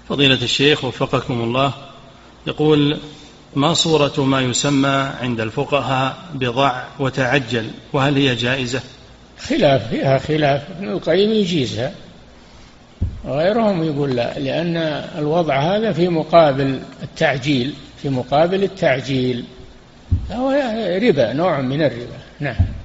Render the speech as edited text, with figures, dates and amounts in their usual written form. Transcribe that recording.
فضيلة الشيخ وفقكم الله، يقول: ما صورة ما يسمى عند الفقهاء بضع وتعجل، وهل هي جائزة؟ فيها خلاف، ابن القيم يجيزها وغيرهم يقول لا، لأن الوضع هذا في مقابل التعجيل، هو ربا، نوع من الربا. نعم.